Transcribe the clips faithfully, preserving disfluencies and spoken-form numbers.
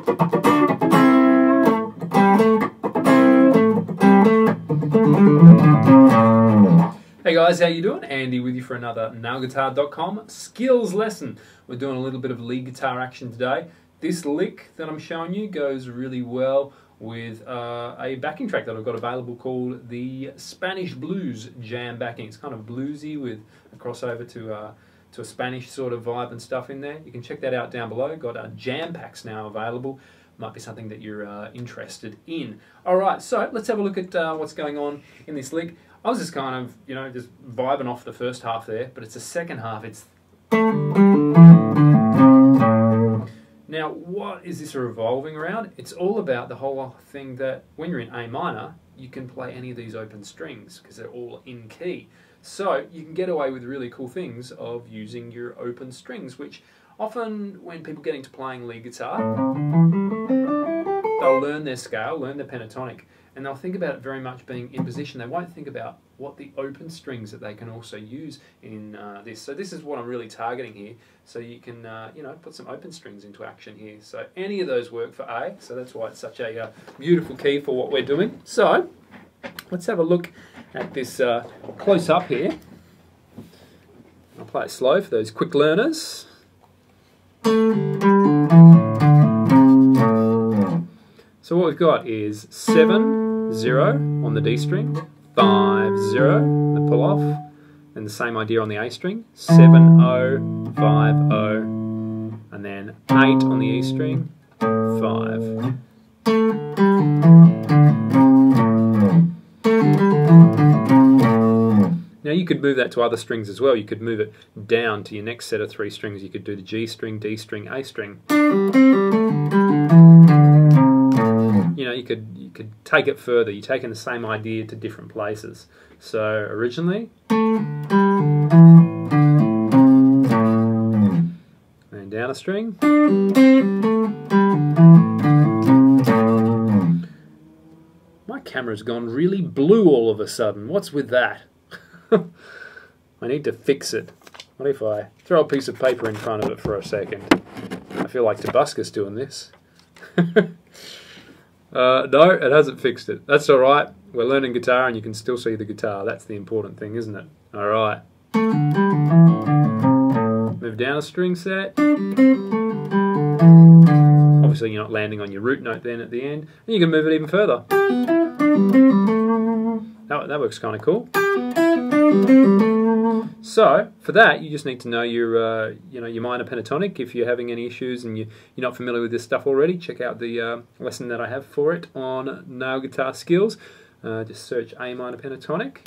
Hey guys, how you doing? Andy with you for another now guitar dot com skills lesson. We're doing a little bit of lead guitar action today. This lick that I'm showing you goes really well with uh, a backing track that I've got available called the Spanish Blues Jam backing. It's kind of bluesy with a crossover to uh, to a Spanish sort of vibe and stuff in there. You can check that out down below. Got uh, jam packs now available. Might be something that you're uh, interested in. Alright, so let's have a look at uh, what's going on in this lick. I was just kind of, you know, just vibing off the first half there, but it's the second half. It's now, what is this revolving around? It's all about the whole thing that when you're in A minor, you can play any of these open strings because they're all in key. So you can get away with really cool things of using your open strings, which often when people get into playing lead guitar, they'll learn their scale, learn their pentatonic, and they'll think about it very much being in position. They won't think about what the open strings that they can also use in uh, this. So this is what I'm really targeting here. So you can, uh, you know, put some open strings into action here. So any of those work for A. So that's why it's such a uh, beautiful key for what we're doing. So let's have a look at this uh, close up here. I'll play it slow for those quick learners. So what we've got is seven, zero on the D string, five, zero, the pull off, and the same idea on the A string, seven, oh, five, oh, and then eight on the E string, five. Now you could move that to other strings as well. You could move it down to your next set of three strings. You could do the G string, D string, A string. You know, you could you could take it further. You're taking the same idea to different places. So originally, and down a string. My camera's gone really blue all of a sudden. What's with that? I need to fix it. What if I throw a piece of paper in front of it for a second? I feel like Tabascus doing this. Uh, no, it hasn't fixed it. That's alright. We're learning guitar and you can still see the guitar. That's the important thing, isn't it? Alright. Move down a string set. Obviously you're not landing on your root note then at the end. And you can move it even further. That, that works kind of cool. So for that, you just need to know your, uh, you know, your minor pentatonic. If you're having any issues and you, you're not familiar with this stuff already, check out the uh, lesson that I have for it on Nail Guitar Skills. Uh, just search A minor pentatonic.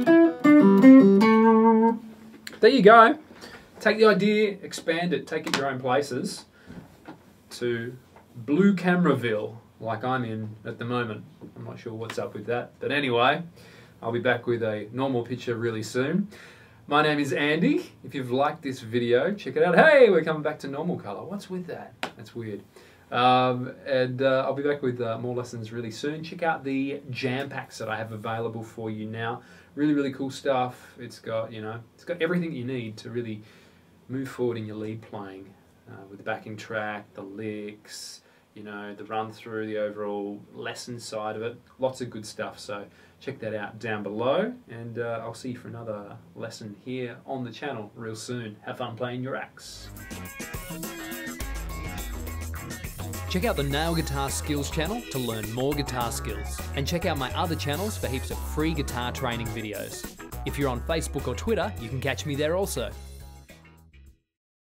There you go. Take the idea, expand it, take it your own places to Blue Cameraville, like I'm in at the moment. I'm not sure what's up with that, but anyway, I'll be back with a normal picture really soon. My name is Andy. If you've liked this video, check it out. Hey, we're coming back to normal color. What's with that? That's weird. Um, and uh, I'll be back with uh, more lessons really soon. Check out the jam packs that I have available for you now. Really, really cool stuff. It's got, you know, it's got everything you need to really move forward in your lead playing uh, with the backing track, the licks, you know, the run through, the overall lesson side of it. Lots of good stuff. So check that out down below, and uh, I'll see you for another lesson here on the channel real soon. Have fun playing your axe. Check out the Nail Guitar Skills channel to learn more guitar skills, and check out my other channels for heaps of free guitar training videos. If you're on Facebook or Twitter, you can catch me there also.